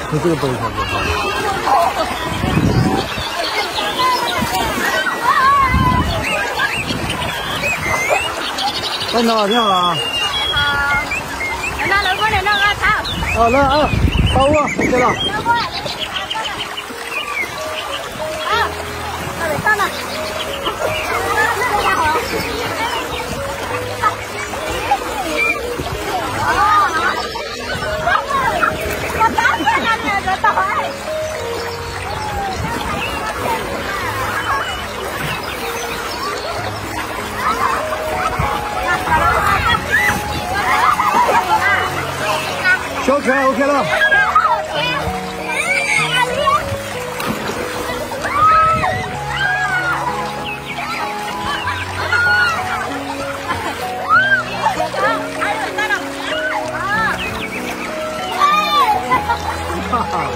你这个不会跳过。班长，你好啊。 好。那老公，你那个操。 好，来啊，把握，对了。 好，那里上了。 小可爱 OK 了。哈哈。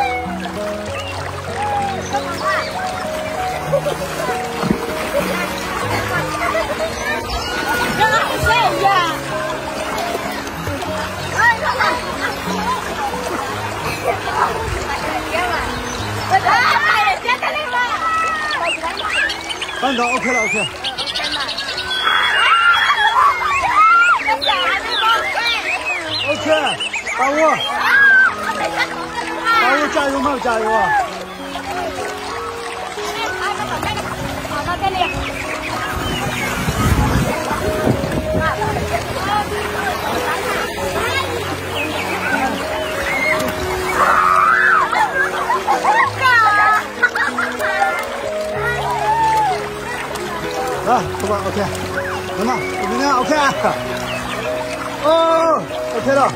班长 OK 了 OK。OK， 把握，把握，加油嘛，加油啊！ 好，到这里。 来，走吧 ，OK， 行吧，怎么样 ？OK， 哦 ，OK 了，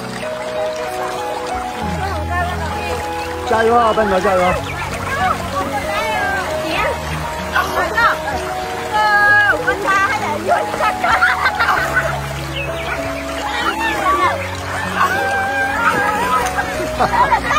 加油啊，班长加油！哈哈。